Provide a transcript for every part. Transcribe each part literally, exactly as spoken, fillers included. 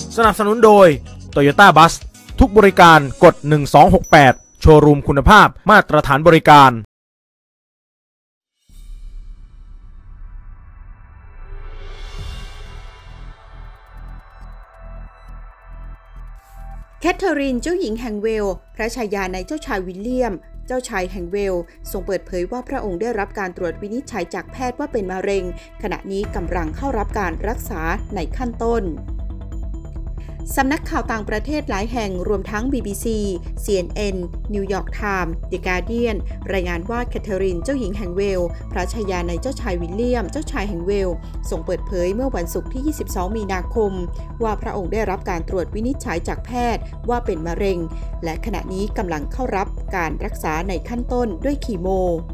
สนับสนุนโดย Toyota Bus ทุกบริการกดหนึ่งสองหกแปดโชว์รูมคุณภาพมาตรฐานบริการแคทเธอรีนเจ้าหญิงแห่งเวลส์พระชายาในเจ้าชายวิลเลียมเจ้าชายแห่งเวลส์ทรงเปิดเผยว่าพระองค์ได้รับการตรวจวินิจฉัยจากแพทย์ว่าเป็นมะเร็งขณะนี้กำลังเข้ารับการรักษาในขั้นต้นสำนักข่าวต่างประเทศหลายแห่งรวมทั้ง บี บี ซี ซี เอ็น เอ็น นิวยอร์กไทม์ The Guardian รายงานว่าแคทเธอรีนเจ้าหญิงแห่งเวลส์พระชายาในเจ้าชายวิลเลียมเจ้าชายแห่งเวลส์ทรงเปิดเผยเมื่อวันศุกร์ที่ยี่สิบสองมีนาคมว่าพระองค์ได้รับการตรวจวินิจฉัยจากแพทย์ว่าเป็นมะเร็งและขณะนี้กำลังเข้ารับการรักษาในขั้นต้นด้วยคีโม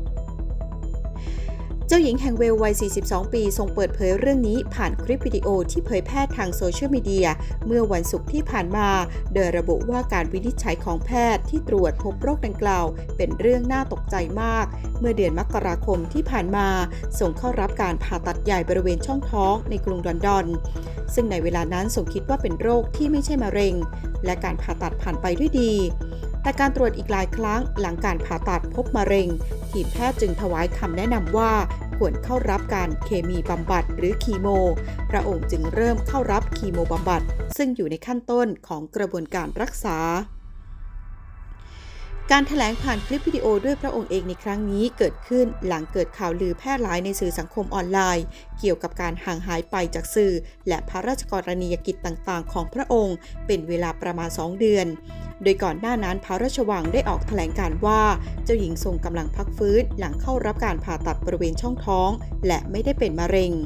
เจ้าหญิงแห่งเวลส์วัย สี่สิบสอง ปีทรงเปิดเผยเรื่องนี้ผ่านคลิปวิดีโอที่เผยแพร่ทางโซเชียลมีเดียเมื่อวันศุกร์ที่ผ่านมาโดยระบุว่าการวินิจฉัยของแพทย์ที่ตรวจพบโรคดังกล่าวเป็นเรื่องน่าตกใจมากเมื่อเดือนมกราคมที่ผ่านมาทรงเข้ารับการผ่าตัดใหญ่บริเวณช่องท้องในกรุงลอนดอนซึ่งในเวลานั้นทรงคิดว่าเป็นโรคที่ไม่ใช่มะเร็งและการผ่าตัดผ่านไปด้วยดีแต่การตรวจอีกหลายครั้งหลังการผ่าตัดพบมะเร็งทีมแพทย์จึงถวายคำแนะนำว่าควรเข้ารับการเคมีบำบัดหรือคีโมพระองค์จึงเริ่มเข้ารับคีโมบำบัดซึ่งอยู่ในขั้นต้นของกระบวนการรักษาการแถลงผ่านคลิปวิดีโอด้วยพระองค์เองในครั้งนี้เกิดขึ้นหลังเกิดข่าวลือแพร่หลายในสื่อสังคมออนไลน์เกี่ยวกับการห่างหายไปจากสื่อและพระราชกรณียกิจต่างๆของพระองค์เป็นเวลาประมาณสองเดือนโดยก่อนหน้านั้นพระราชวังได้ออกแถลงการว่าเจ้าหญิงทรงกำลังพักฟื้นหลังเข้ารับการผ่าตัดบริเวณช่องท้องและไม่ได้เป็นมะเร็ง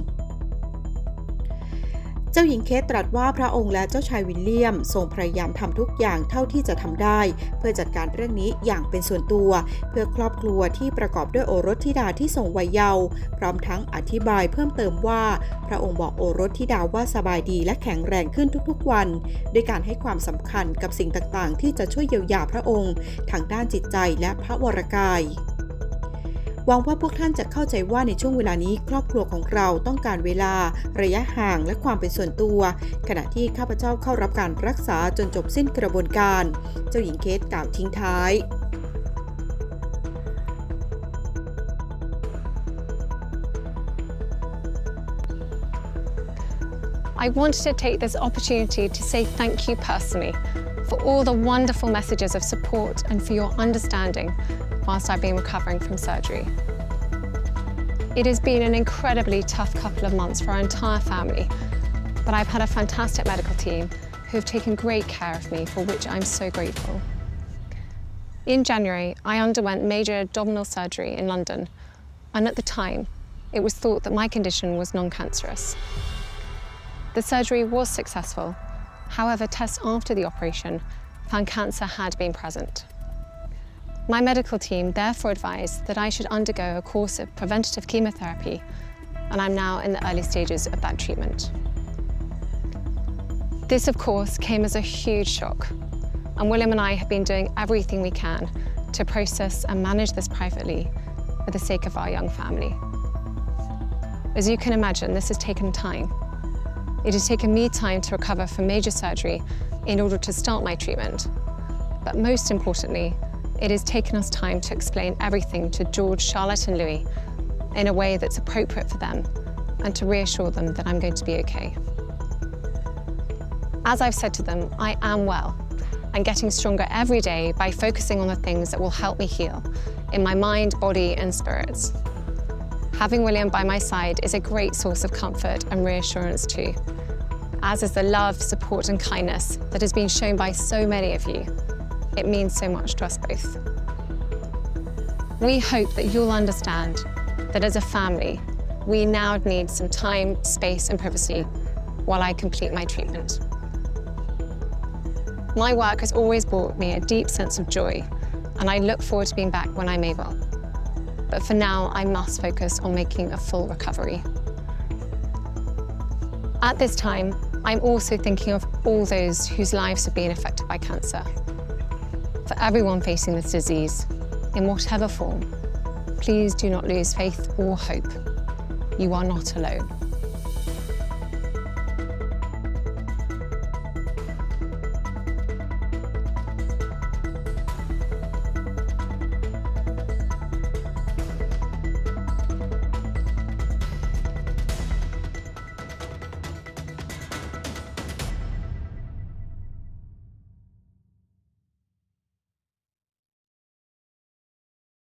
เจ้าหญิงเคทตรัสว่าพระองค์และเจ้าชายวิลเลียมทรงพยายามทำทุกอย่างเท่าที่จะทำได้เพื่อจัดการเรื่องนี้อย่างเป็นส่วนตัวเพื่อครอบครัวที่ประกอบด้วยโอรสธิดาที่ทรงวัยเยาว์พร้อมทั้งอธิบายเพิ่มเติมว่าพระองค์บอกโอรสธิดาว่าสบายดีและแข็งแรงขึ้นทุกๆวันด้วยการให้ความสำคัญกับสิ่งต่างๆที่จะช่วยเยียวยาพระองค์ทางด้านจิตใจและพระวรกายหวังว่าพวกท่านจะเข้าใจว่าในช่วงเวลานี้ครอบครัวของเราต้องการเวลาระยะห่างและความเป็นส่วนตัวขณะที่ข้าพเจ้าเข้ารับการรักษาจนจบสิ้นกระบวนการเจ้าหญิงเคทกล่าวทิ้งท้าย I wanted to take this opportunity to say thank you personally for all the wonderful messages of support and for your understanding whilst I've been recovering from surgery. It has been an incredibly tough couple of months for our entire family, but I've had a fantastic medical team who have taken great care of me, for which I'm so grateful. In January, I underwent major abdominal surgery in London, and at the time, it was thought that my condition was non-cancerous. The surgery was successful. However, tests after the operation found cancer had been present. My medical team therefore advised that I should undergo a course of preventative chemotherapy, and I'm now in the early stages of that treatment. This, of course, came as a huge shock, and William and I have been doing everything we can to process and manage this privately for the sake of our young family. As you can imagine, this has taken time. It has taken me time to recover from major surgery in order to start my treatment. But most importantly, it has taken us time to explain everything to George, Charlotte and Louis in a way that's appropriate for them and to reassure them that I'm going to be okay. As I've said to them, I am well and getting stronger every day by focusing on the things that will help me heal in my mind, body and spirits. Having William by my side is a great source of comfort and reassurance too, as is the love, support and kindness that has been shown by so many of you. It means so much to us both. We hope that you'll understand that as a family, we now need some time, space and privacy while I complete my treatment. My work has always brought me a deep sense of joy, and I look forward to being back when I'm able. But for now, I must focus on making a full recovery. At this time, I'm also thinking of all those whose lives have been affected by cancer. For everyone facing this disease, in whatever form, please do not lose faith or hope. You are not alone.